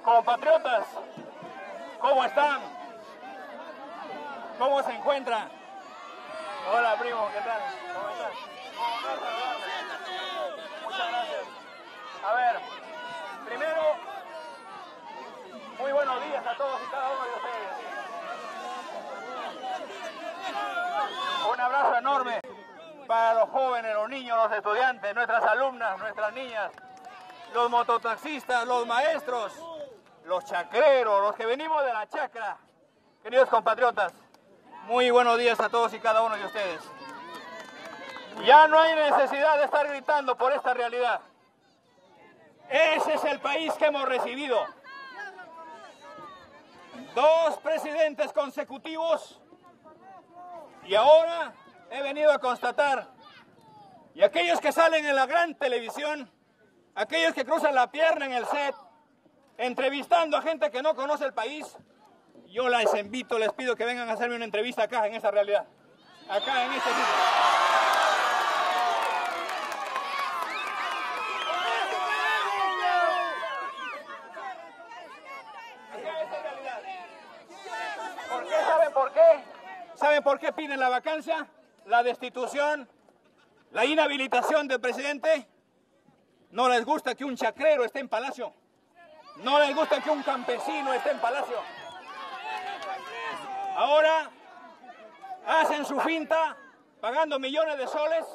Compatriotas, ¿cómo están? ¿Cómo se encuentran? Hola, primo, ¿qué tal? ¿Cómo estás? Muchas gracias. A ver, primero, muy buenos días a todos y cada uno de ustedes. Un abrazo enorme para los jóvenes, los niños, los estudiantes, nuestras alumnas, nuestras niñas, los mototaxistas, los maestros, los chacreros, los que venimos de la chacra. Queridos compatriotas, muy buenos días a todos y cada uno de ustedes. Ya no hay necesidad de estar gritando por esta realidad. Ese es el país que hemos recibido. 2 presidentes consecutivos y ahora he venido a constatar, y aquellos que salen en la gran televisión, aquellos que cruzan la pierna en el set, entrevistando a gente que no conoce el país, yo les invito, les pido que vengan a hacerme una entrevista acá en esa realidad, acá en este sitio. ¿Por qué? ¿Saben por qué? ¿Saben por qué piden la vacancia, la destitución, la inhabilitación del presidente? No les gusta que un chacrero esté en Palacio. No les gusta que un campesino esté en Palacio. Ahora hacen su finta pagando millones de soles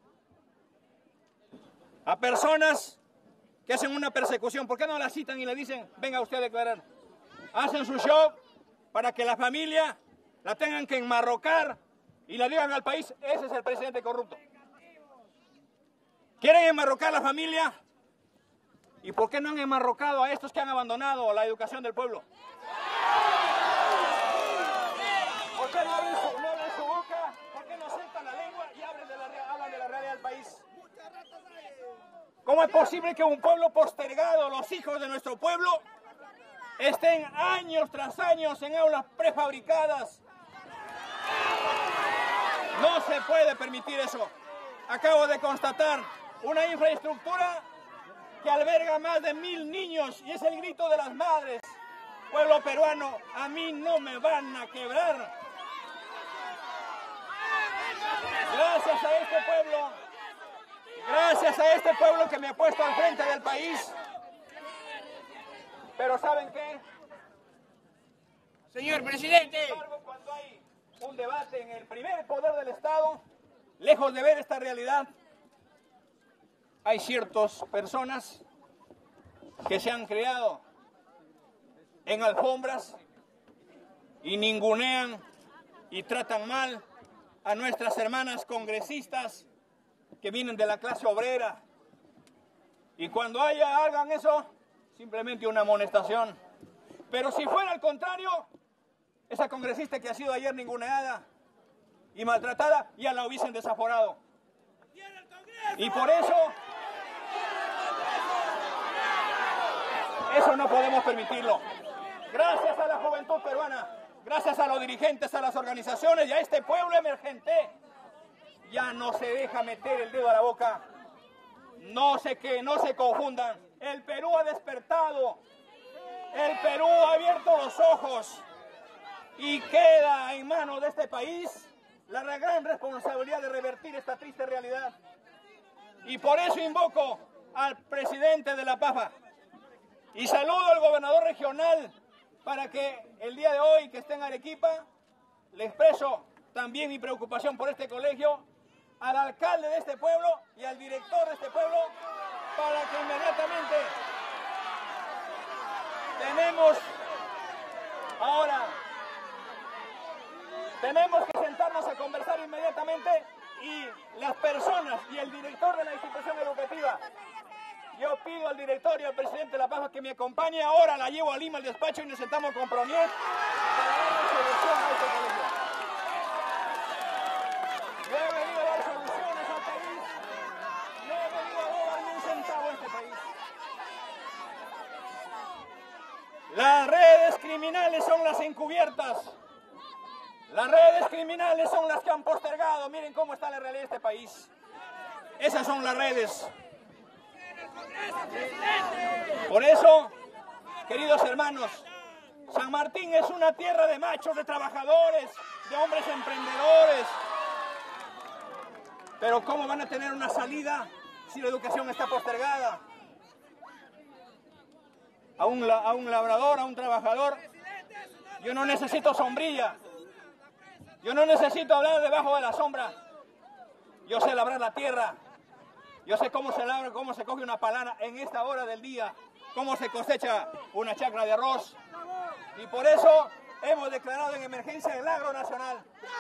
a personas que hacen una persecución. ¿Por qué no la citan y le dicen, venga usted a declarar? Hacen su show para que la familia la tengan que enmarrocar y le digan al país, ese es el presidente corrupto. ¿Quieren enmarrocar a la familia? ¿Y por qué no han enmarrocado a estos que han abandonado la educación del pueblo? ¿Por qué no abren su boca? ¿Por qué no sueltan la lengua y hablan de la realidad del país? ¿Cómo es posible que un pueblo postergado, los hijos de nuestro pueblo, estén años tras años en aulas prefabricadas? No se puede permitir eso. Acabo de constatar una infraestructura que alberga más de 1000 niños y es el grito de las madres. Pueblo peruano, a mí no me van a quebrar. Gracias a este pueblo que me ha puesto al frente del país. Pero ¿saben qué? Señor presidente, cuando hay un debate en el primer poder del Estado, lejos de ver esta realidad, hay ciertas personas que se han creado en alfombras y ningunean y tratan mal a nuestras hermanas congresistas que vienen de la clase obrera. Y cuando hagan eso, simplemente una amonestación. Pero si fuera al contrario, esa congresista que ha sido ayer ninguneada y maltratada, ya la hubiesen desaforado. Y por eso no podemos permitirlo. Gracias a la juventud peruana, gracias a los dirigentes, a las organizaciones y a este pueblo emergente, ya no se deja meter el dedo a la boca. No se confundan. El Perú ha despertado. El Perú ha abierto los ojos. Y queda en manos de este país la gran responsabilidad de revertir esta triste realidad. Y por eso invoco al presidente de la PAFA y saludo al gobernador regional para que el día de hoy que esté en Arequipa le expreso también mi preocupación por este colegio, al alcalde de este pueblo y al director de este pueblo para que inmediatamente tenemos que sentarnos a conversar inmediatamente y las personas y el director de la institución educativa. Yo pido al director y al presidente de la PAFA que me acompañe ahora, la llevo a Lima al despacho y nos sentamos con Pronier para dar solución a este colegio. Yo he venido a dar soluciones al país, no he venido a robar ni un centavo a este país. Las redes criminales son las encubiertas. Las redes criminales son las que han postergado. Miren cómo está la realidad de este país. Esas son las redes. Por eso Queridos hermanos, San Martín es una tierra de machos, de trabajadores, de hombres emprendedores. Pero ¿cómo van a tener una salida si la educación está postergada? A un labrador, a un trabajador, yo no necesito sombrilla. Yo no necesito hablar debajo de la sombra. Yo sé labrar la tierra. Yo sé cómo se labra, cómo se coge una palana en esta hora del día, cómo se cosecha una chacra de arroz. Y por eso hemos declarado en emergencia el agro nacional.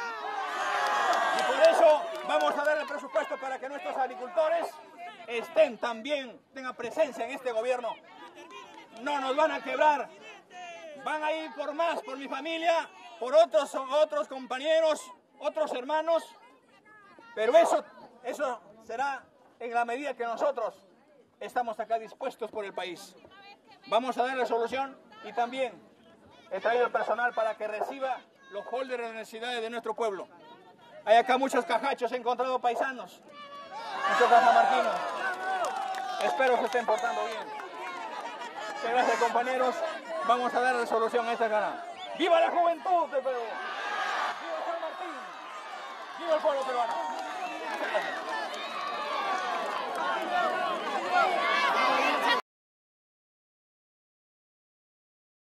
Y por eso vamos a dar el presupuesto para que nuestros agricultores tengan presencia en este gobierno. No nos van a quebrar. Van a ir por más, por mi familia, por otros compañeros, otros hermanos. Pero eso será en la medida que nosotros estamos acá dispuestos por el país. Vamos a darle solución y también he traído el personal para que reciba los holders de las necesidades de nuestro pueblo. Hay acá muchos cajachos, he encontrado paisanos, muchos cajamarquinos. Espero que estén portando bien. Muchas gracias, compañeros. Vamos a darle solución a esta gana. ¡Viva la juventud del Perú! ¡Viva San Martín! ¡Viva el pueblo peruano!